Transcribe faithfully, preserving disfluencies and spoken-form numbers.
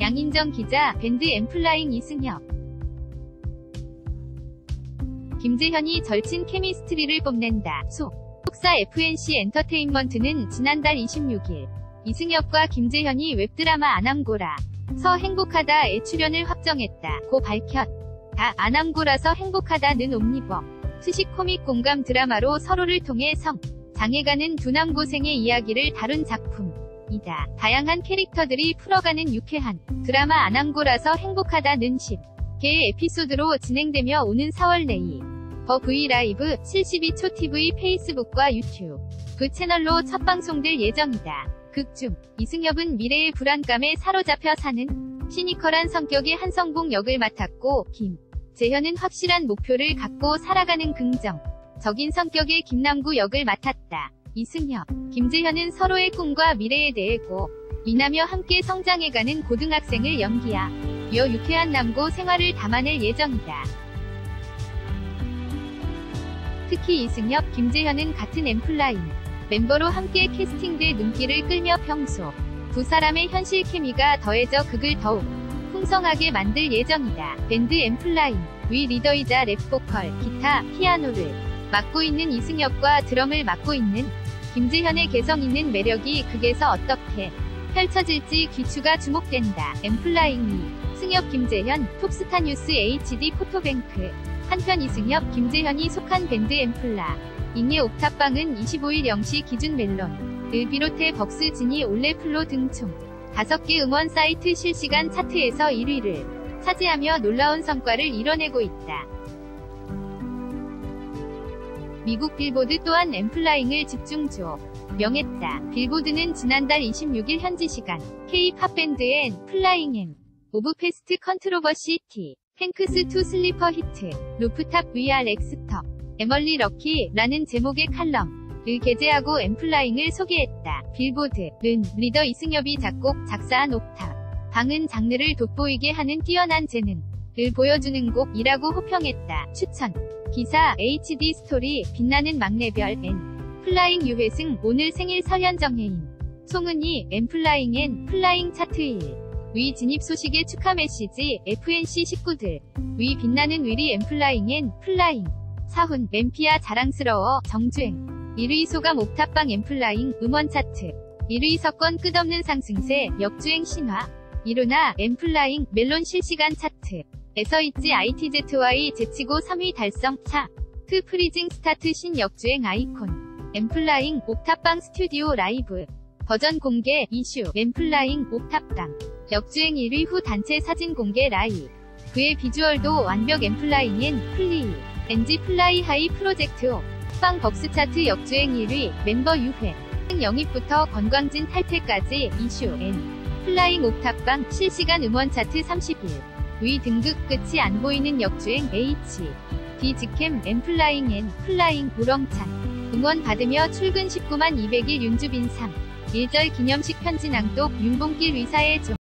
양인정 기자, 밴드 엠플라잉 이승엽. 김재현이 절친 케미스트리를 뽐낸다. 소. 속사 에프엔씨 엔터테인먼트는 지난달 이십육일 이승엽과 김재현이 웹드라마 아남고라 서 행복하다에 출연을 확정했다. 고 밝혔. 다 아남고라서 행복하다는 옴니버 수식 코믹 공감 드라마로 서로를 통해 성, 장애가는 두 남고생의 이야기를 다룬 작품이다. 다양한 캐릭터들이 풀어가는 유쾌한 드라마 아남고라서 행복하다는 십 개의 에피소드로 진행되며 오는 사월 내이 버 브이 라이브 칠십이 초 티비 페이스북과 유튜브 채널로 첫 방송될 예정이다. 극중 이승엽은 미래의 불안감에 사로잡혀 사는 시니컬한 성격의 한성봉 역을 맡았고, 김재현은 확실한 목표를 갖고 살아가는 긍정적인 성격의 김남구 역을 맡았다. 이승엽, 김재현은 서로의 꿈과 미래에 대해 고민하며 함께 성장해가는 고등학생을 연기하여 유쾌한 남고 생활을 담아낼 예정이다. 특히 이승엽, 김재현은 같은 엠플라잉 멤버로 함께 캐스팅돼 눈길을 끌며 평소 두 사람의 현실 케미가 더해져 극을 더욱 풍성하게 만들 예정이다. 밴드 엠플라잉 위 리더이자 랩보컬, 기타, 피아노를 맡고 있는 이승엽과 드럼을 맡고 있는 김재현의 개성 있는 매력이 극에서 어떻게 펼쳐질지 귀추가 주목된다. 엠플라잉 위 승엽, 김재현, 톱스타 뉴스 에이치디 포토뱅크. 한편 이승엽, 김재현이 속한 밴드 엠플라잉의 옥탑방은 이십오일 영 시 기준 멜론을 비롯해 벅스, 지니, 올레플로 등 총 다섯 개 음원 사이트 실시간 차트에서 일 위를 차지하며 놀라운 성과를 이뤄내고 있다. 미국 빌보드 또한 엠플라잉을 집중 조명했다. 빌보드는 지난달 이십육일 현지 시간 K-팝 밴드의 플라잉 엠 오브 패스트 컨트로버시 티 탱크스 투 슬리퍼 히트 루프탑 브이알 엑스터 에멀리 럭키라는 제목의 칼럼을 게재하고 엠플라잉을 소개했다. 빌보드는 리더 이승엽이 작곡, 작사한 옥탑 방은 장르를 돋보이게 하는 뛰어난 재능을 보여주는 곡이라고 호평했다. 추천 기사 에이치디 스토리 빛나는 막내별 엔 플라잉 유회승 오늘 생일 설현정혜인 송은이 엠플라잉 엔 플라잉 차트 일 위 진입 소식에 축하 메시지 에프엔씨 식구들 위 빛나는 위리 엠플라잉 엔 플라잉 사훈 엠피아 자랑스러워 정주행 일 위 소감 옥탑방 엠플라잉 음원 차트 일 위 석권 끝없는 상승세 역주행 신화 이루나 엠플라잉 멜론 실시간 차트 에서 있지 아이티제이와이 제치고 삼 위 달성 차트 프리징 스타트 신 역주행 아이콘 엠플라잉 옥탑방 스튜디오 라이브 버전 공개 이슈 엠플라잉 옥탑방 역주행 일 위 후 단체 사진 공개 라이 그의 비주얼도 완벽 엠플라잉엔 플리 엔지 플라이 하이 프로젝트 옥탑방 벅스 차트 역주행 일 위 멤버 유회 영입부터 건광진 탈퇴까지 이슈 엔 플라잉 옥탑방 실시간 음원 차트 삼십일 위 등극 끝이 안 보이는 역주행 에이치 디 직캠 엠플라잉 엔 플라잉 우렁찬 응원 받으며 출근 십구만 이백일 윤주빈 삼 일절 기념식 편지 낭독 윤봉길 위사의 조